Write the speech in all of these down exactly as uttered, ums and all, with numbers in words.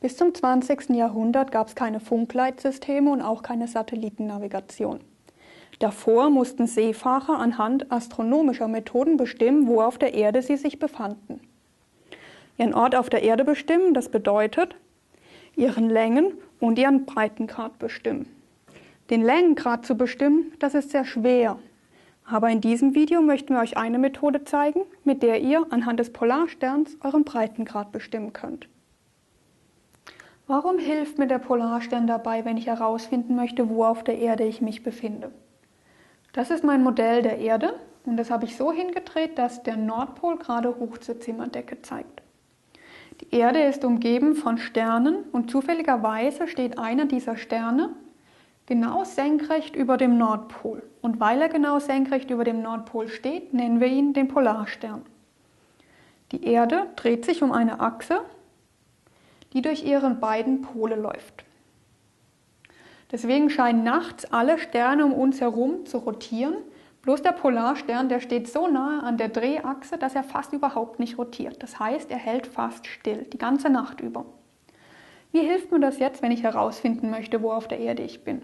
Bis zum zwanzigsten Jahrhundert gab es keine Funkleitsysteme und auch keine Satellitennavigation. Davor mussten Seefahrer anhand astronomischer Methoden bestimmen, wo auf der Erde sie sich befanden. Ihren Ort auf der Erde bestimmen, das bedeutet, ihren Längen- und ihren Breitengrad bestimmen. Den Längengrad zu bestimmen, das ist sehr schwer. Aber in diesem Video möchten wir euch eine Methode zeigen, mit der ihr anhand des Polarsterns euren Breitengrad bestimmen könnt. Warum hilft mir der Polarstern dabei, wenn ich herausfinden möchte, wo auf der Erde ich mich befinde? Das ist mein Modell der Erde und das habe ich so hingedreht, dass der Nordpol gerade hoch zur Zimmerdecke zeigt. Die Erde ist umgeben von Sternen und zufälligerweise steht einer dieser Sterne genau senkrecht über dem Nordpol. Und weil er genau senkrecht über dem Nordpol steht, nennen wir ihn den Polarstern. Die Erde dreht sich um eine Achse, die durch ihre beiden Pole läuft. Deswegen scheinen nachts alle Sterne um uns herum zu rotieren, bloß der Polarstern, der steht so nahe an der Drehachse, dass er fast überhaupt nicht rotiert. Das heißt, er hält fast still, die ganze Nacht über. Wie hilft mir das jetzt, wenn ich herausfinden möchte, wo auf der Erde ich bin?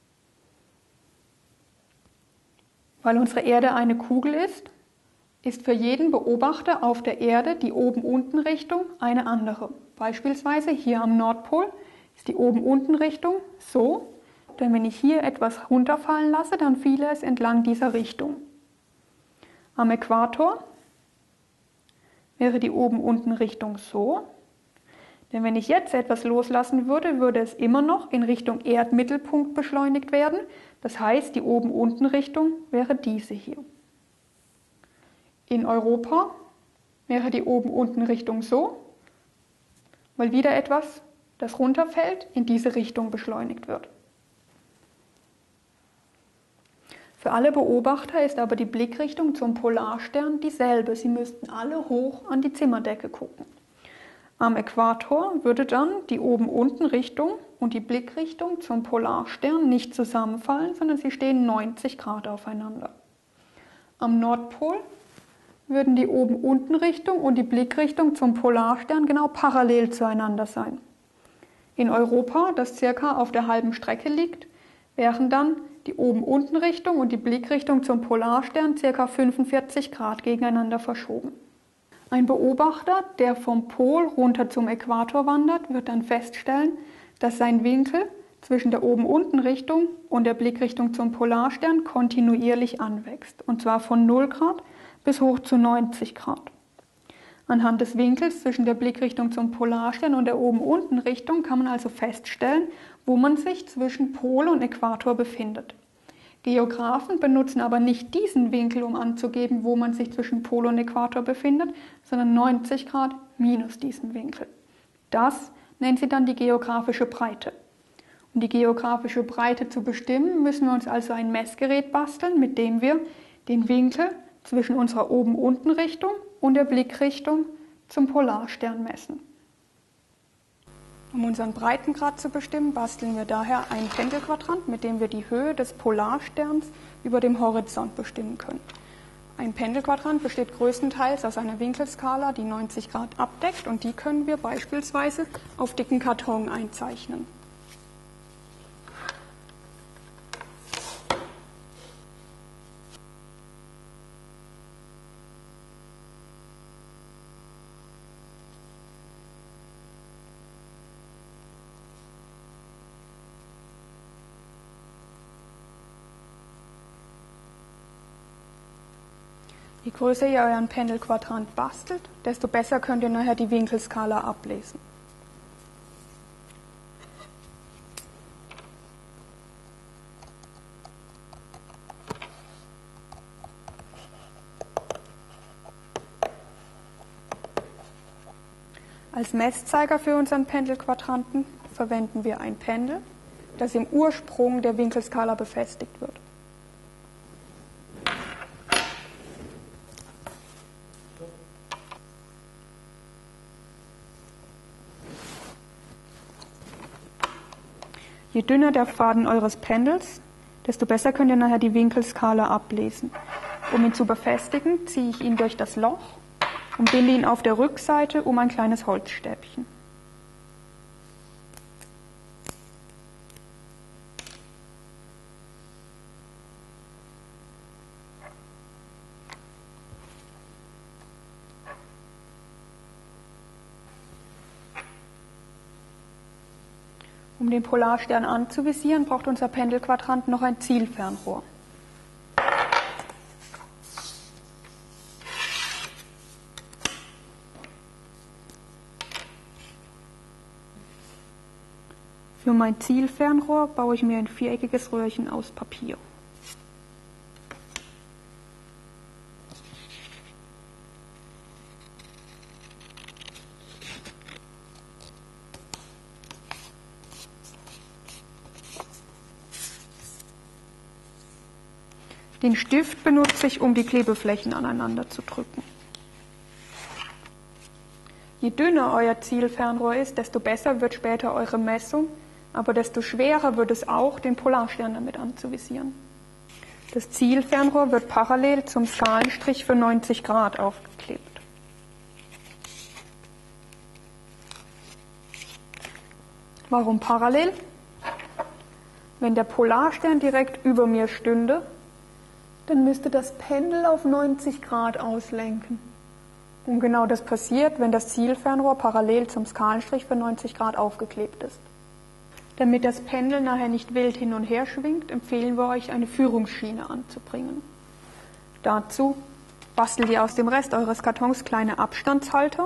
Weil unsere Erde eine Kugel ist, ist für jeden Beobachter auf der Erde die Oben-Unten-Richtung eine andere. Beispielsweise hier am Nordpol ist die Oben-Unten-Richtung so, denn wenn ich hier etwas runterfallen lasse, dann fiele es entlang dieser Richtung. Am Äquator wäre die Oben-Unten-Richtung so, denn wenn ich jetzt etwas loslassen würde, würde es immer noch in Richtung Erdmittelpunkt beschleunigt werden. Das heißt, die Oben-Unten-Richtung wäre diese hier. In Europa wäre die Oben-Unten-Richtung so, weil wieder etwas, das runterfällt, in diese Richtung beschleunigt wird. Für alle Beobachter ist aber die Blickrichtung zum Polarstern dieselbe. Sie müssten alle hoch an die Zimmerdecke gucken. Am Äquator würde dann die Oben-Unten-Richtung und die Blickrichtung zum Polarstern nicht zusammenfallen, sondern sie stehen neunzig Grad aufeinander. Am Nordpol würden die Oben-Unten-Richtung und die Blickrichtung zum Polarstern genau parallel zueinander sein. In Europa, das circa auf der halben Strecke liegt, wären dann die Oben-Unten-Richtung und die Blickrichtung zum Polarstern circa fünfundvierzig Grad gegeneinander verschoben. Ein Beobachter, der vom Pol runter zum Äquator wandert, wird dann feststellen, dass sein Winkel zwischen der Oben-Unten-Richtung und der Blickrichtung zum Polarstern kontinuierlich anwächst, und zwar von null Grad bis hoch zu neunzig Grad. Anhand des Winkels zwischen der Blickrichtung zum Polarstern und der Oben-Unten-Richtung kann man also feststellen, wo man sich zwischen Pol und Äquator befindet. Geographen benutzen aber nicht diesen Winkel, um anzugeben, wo man sich zwischen Pol und Äquator befindet, sondern neunzig Grad minus diesen Winkel. Das nennt sie dann die geografische Breite. Um die geografische Breite zu bestimmen, müssen wir uns also ein Messgerät basteln, mit dem wir den Winkel zwischen unserer Oben-Unten-Richtung und der Blickrichtung zum Polarstern messen. Um unseren Breitengrad zu bestimmen, basteln wir daher einen Pendelquadrant, mit dem wir die Höhe des Polarsterns über dem Horizont bestimmen können. Ein Pendelquadrant besteht größtenteils aus einer Winkelskala, die neunzig Grad abdeckt, und die können wir beispielsweise auf dicken Karton einzeichnen. Je größer ihr euren Pendelquadrant bastelt, desto besser könnt ihr nachher die Winkelskala ablesen. Als Messzeiger für unseren Pendelquadranten verwenden wir ein Pendel, das im Ursprung der Winkelskala befestigt wird. Je dünner der Faden eures Pendels, desto besser könnt ihr nachher die Winkelskala ablesen. Um ihn zu befestigen, ziehe ich ihn durch das Loch und binde ihn auf der Rückseite um ein kleines Holzstäbchen. Um den Polarstern anzuvisieren, braucht unser Pendelquadrant noch ein Zielfernrohr. Für mein Zielfernrohr baue ich mir ein viereckiges Röhrchen aus Papier. Den Stift benutze ich, um die Klebeflächen aneinander zu drücken. Je dünner euer Zielfernrohr ist, desto besser wird später eure Messung, aber desto schwerer wird es auch, den Polarstern damit anzuvisieren. Das Zielfernrohr wird parallel zum Skalenstrich für neunzig Grad aufgeklebt. Warum parallel? Wenn der Polarstern direkt über mir stünde, dann müsste das Pendel auf neunzig Grad auslenken. Und genau das passiert, wenn das Zielfernrohr parallel zum Skalenstrich für neunzig Grad aufgeklebt ist. Damit das Pendel nachher nicht wild hin und her schwingt, empfehlen wir euch, eine Führungsschiene anzubringen. Dazu bastelt ihr aus dem Rest eures Kartons kleine Abstandshalter,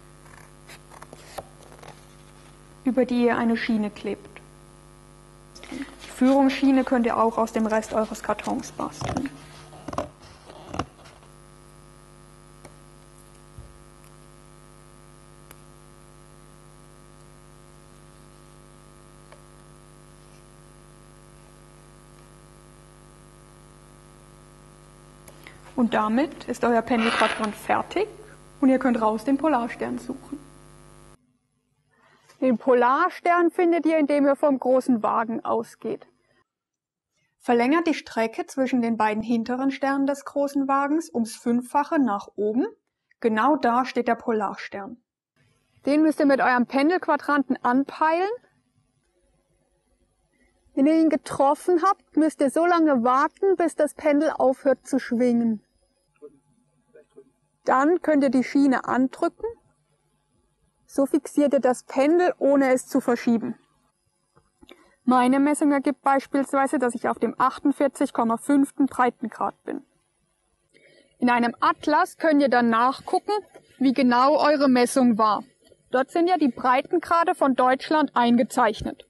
über die ihr eine Schiene klebt. Die Führungsschiene könnt ihr auch aus dem Rest eures Kartons basteln. Und damit ist euer Pendelquadrant fertig und ihr könnt raus den Polarstern suchen. Den Polarstern findet ihr, indem ihr vom großen Wagen ausgeht. Verlängert die Strecke zwischen den beiden hinteren Sternen des großen Wagens ums Fünffache nach oben. Genau da steht der Polarstern. Den müsst ihr mit eurem Pendelquadranten anpeilen. Wenn ihr ihn getroffen habt, müsst ihr so lange warten, bis das Pendel aufhört zu schwingen. Dann könnt ihr die Schiene andrücken. So fixiert ihr das Pendel, ohne es zu verschieben. Meine Messung ergibt beispielsweise, dass ich auf dem achtundvierzig Komma fünf Breitengrad bin. In einem Atlas könnt ihr dann nachgucken, wie genau eure Messung war. Dort sind ja die Breitengrade von Deutschland eingezeichnet.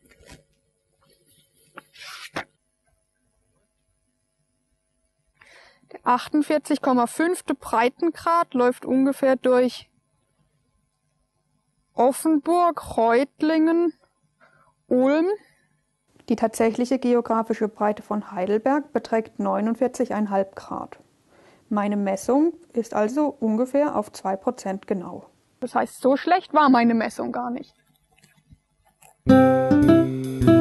Der achtundvierzig Komma fünf Breitengrad läuft ungefähr durch Offenburg, Reutlingen, Ulm. Die tatsächliche geografische Breite von Heidelberg beträgt neunundvierzig Komma fünf Grad. Meine Messung ist also ungefähr auf zwei Prozent genau. Das heißt, so schlecht war meine Messung gar nicht.